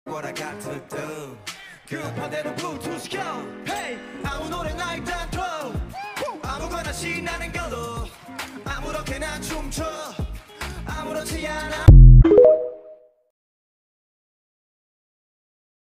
what I got to do. 급한대로 블루투스 켜. Hey, 아무 노래나 일단 틀어. 아무거나 신나는 걸로 아무렇게나 춤춰. 아무렇지 않아